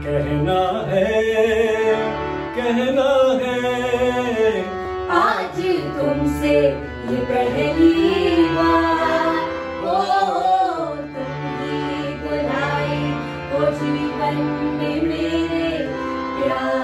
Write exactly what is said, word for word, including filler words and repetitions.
कहना है कहना है आज तुमसे ये पहली बार, ओ तुम ही बुलाए हो जीवन में मेरे प्यार।